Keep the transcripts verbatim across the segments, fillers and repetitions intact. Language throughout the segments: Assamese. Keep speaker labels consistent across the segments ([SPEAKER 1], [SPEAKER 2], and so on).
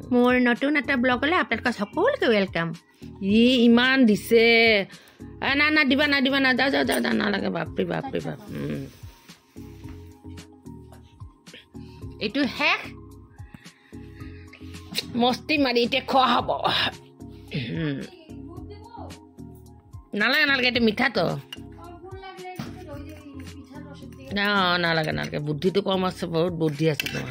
[SPEAKER 1] মোৰ নতুন এটা ব্লগলৈ আপোনালোক সকলোকে ওয়েলকাম। ই ইমান দিছে, না না দিবা না দিবা না, যাও যাও যাও নালাগে, বাপৰে বাপৰে বাপ। এইটো শেষ, মস্তি মাৰি এতিয়া খোৱা হ'ব। নালাগে নালাগে, এইটো মিঠাটো না, নালাগে নালাগে, বুদ্ধিটো কম আছে, বহুত বুদ্ধি আছে তোমাৰ।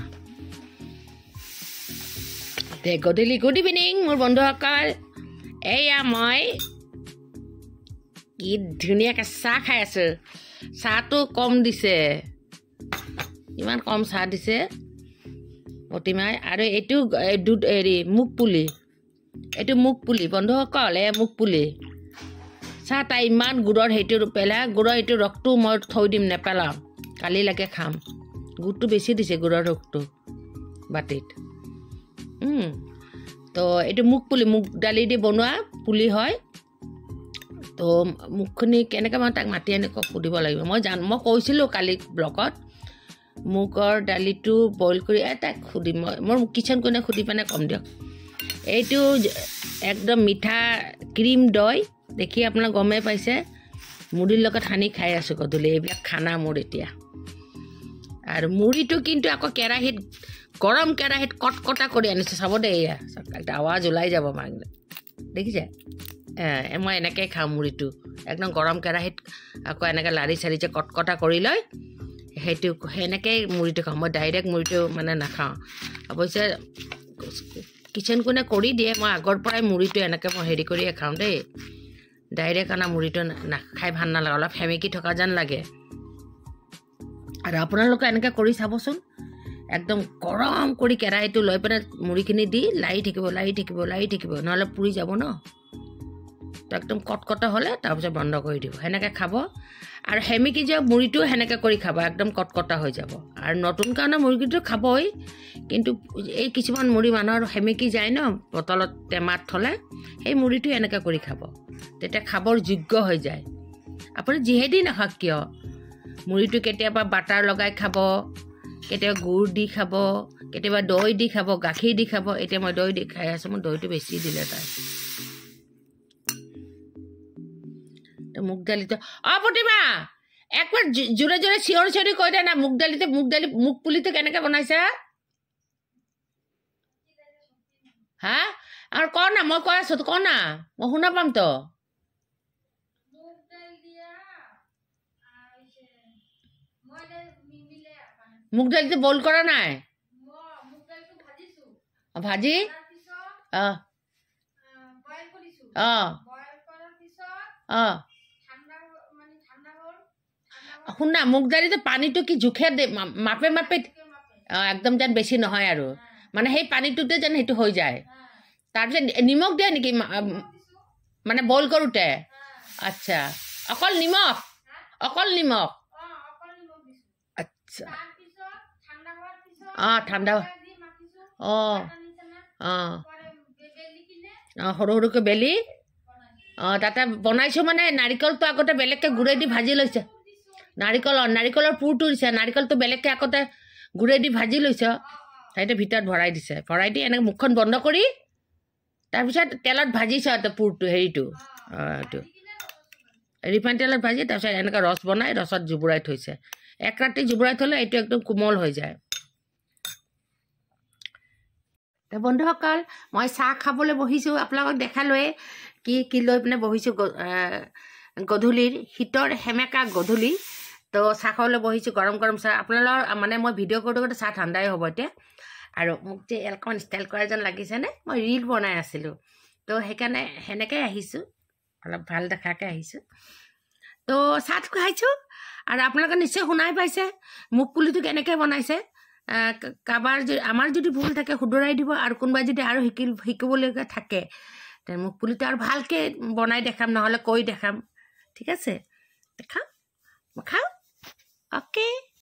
[SPEAKER 1] গধূলি গুড ইভিনিং মোৰ বন্ধুসকল। এয়া মই কি ধুনীয়াকৈ চাহ খাই আছোঁ। চাহটো কম দিছে, ইমান কম চাহ দিছে প্ৰতিমাই। আৰু এইটো দুধ হেৰি মুগ পুলি, এইটো মুগ পুলি বন্ধুসকল, এয়া মুগ পুলি চাহ। তাই ইমান গুড়ৰ সেইটো পেলাই, গুড়ৰ এইটো ৰসটো মই থৈ দিম, নেপেলাম, কালিলৈকে খাম। গুড়টো বেছি দিছে, গুড়ৰ ৰসটো বাতিত। তো এইটো মুগ পুলি, মুগ দালি দি বনোৱা পুলি হয়। তো মুগখিনি কেনেকৈ মই তাক মাতি আনি সুধিব লাগিব। মই জান মই কৈছিলোঁ কালি ব্লগত, মুগৰ দালিটো বইল কৰি তাক সুধিম। মই মোৰ কিচেন কোনে সুধি পেলাই কম দিয়ক। এইটো একদম মিঠা ক্ৰীম দৈ, দেখি আপোনাক গমেই পাইছে। মুড়িৰ লগত সানি খাই আছোঁ গধূলি, এইবিলাক খানা মোৰ এতিয়া। আৰু মুড়িটো কিন্তু আকৌ কেৰাহীত, গৰম কেৰাহীত কটকটা কৰি আনিছে, চাব দে। এয়া আৱাজ ওলাই যাব মাৰিলে, দেখিছে? মই এনেকৈ খাওঁ মুড়িটো, একদম গৰম কেৰাহীত আকৌ এনেকৈ লাৰি চাৰি যে কটকটা কৰি লয়, সেইটো সেনেকৈয়ে মুড়িটো খাওঁ। মই ডাইৰেক্ট মুড়িটো মানে নাখাওঁ। অৱশ্যে কিচেন কোনে কৰি দিয়ে, মই আগৰ পৰাই মুড়িটো এনেকৈ মই হেৰি কৰিয়ে খাওঁ দেই। ডাইৰেক্ট আনা মুড়িটো নাখাই ভাল নালাগে, অলপ সেমেকি থকা যেন লাগে। আৰু আপোনালোকে এনেকৈ কৰি চাবচোন, একদম গৰম কৰি কেৰাহীটো লৈ পেলাই মুড়িখিনি দি লাৰি থাকিব লাৰি থাকিব লাৰি থাকিব, নহ'লে পুৰি যাব ন। তো একদম কটকটা হ'লে তাৰপিছত বন্ধ কৰি দিব, সেনেকৈ খাব। আৰু সেমেকি যে মুড়িটো সেনেকৈ কৰি খাব, একদম কটকটা হৈ যাব। আৰু নতুন কাৰণে মুড়িটো খাবই, কিন্তু এই কিছুমান মুড়ি মানুহৰ সেমেকি যায় ন, বটলত টেমাত থ'লে, সেই মুড়িটো এনেকৈ কৰি খাব, তেতিয়া খাবৰ যোগ্য হৈ যায়। আপুনি যিহেদি নাখাওক কিয়, মুড়িটো কেতিয়াবা বাটাৰ লগাই খাব, কেতিয়াবা গুড় দি খাব, কেতিয়াবা দৈ দি খাব, গাখীৰ দি খাব। এতিয়া মই দৈ দি খাই আছোঁ, মোৰ দৈটো বেছি দিলে তাই। মুগ দালিটো অঁ প্ৰতিমা একবাৰ জোৰে জোৰে চিঞৰি চিঞৰি কৈ দে না, মুগ দালিটো মুগ দালি মুগ পুলিটো কেনেকৈ বনাইছা হা? আৰু ক না, মই কৈ আছোঁ, ক না, মই শুনা পাম তো। মুগ দালিটো বইল কৰা নাই, ভাজি অঁ অঁ অঁ শুনা, মুগ দালিটো পানীটো কি জোখে দে, মাপে মাপে অঁ, একদম যেন বেছি নহয় আৰু, মানে সেই পানীটোতে যেন সেইটো হৈ যায়। তাৰপিছত নিমখ দিয়ে নেকি মানে বইল কৰোঁতে? আচ্ছা, অকল নিমখ, অকল নিমখ, আচ্ছা। অঁ ঠাণ্ডা, অঁ অঁ অঁ সৰু সৰুকৈ বেলি, অঁ তাতে বনাইছোঁ। মানে নাৰিকলটো আগতে বেলেগকৈ গুড়েদি ভাজি লৈছে, নাৰিকল অঁ নাৰিকলৰ পুৰটো দিছে, নাৰিকলটো বেলেগকৈ আগতে গুড়েদি ভাজি লৈছ, সেইটো ভিতৰত ভৰাই দিছে। ভৰাই দি এনেকৈ মুখখন বন্ধ কৰি তাৰপিছত তেলত ভাজিছ পুৰটো, হেৰিটো অঁ এইটো ৰিফাইন তেলত ভাজি, তাৰপিছত এনেকৈ ৰস বনাই ৰসত জুবুৰাই থৈছে। এক ৰাতি জুবুৰাই থ'লে এইটো একদম কোমল হৈ যায়। তো বন্ধুসকল, মই চাহ খাবলৈ বহিছোঁ, আপোনালোকক দেখালোৱে কি কি লৈ পিনে বহিছোঁ। গধূলিৰ শীতৰ সেমেকা গধূলি, তো চাহ খাবলৈ বহিছোঁ, গৰম গৰম চাহ। আপোনালোকৰ মানে মই ভিডিঅ' কৰোঁতে কৰোঁতে চাহ ঠাণ্ডাই হ'ব এতিয়া। আৰু মোক যে অকণমান ষ্টাইল কৰা যেন লাগিছেনে, মই ৰীল বনাই আছিলোঁ, তো সেইকাৰণে সেনেকৈ আহিছোঁ, অলপ ভাল দেখাকৈ আহিছোঁ। তো চাহটো খাইছোঁ। আৰু আপোনালোকে নিশ্চয় শুনাই পাইছে মুগ পুলিটো কেনেকৈ বনাইছে। কাৰোবাৰ যদি, আমাৰ যদি ভুল থাকে শুধৰাই দিব, আৰু কোনোবাই যদি আৰু শিকি শিকিবলগীয়া থাকে, তেনে মুগ পুলিটো আৰু ভালকৈ বনাই দেখাম, নহ'লে কৈ দেখাম। ঠিক আছে, দেখাম, মই খাওঁ। অ'কে।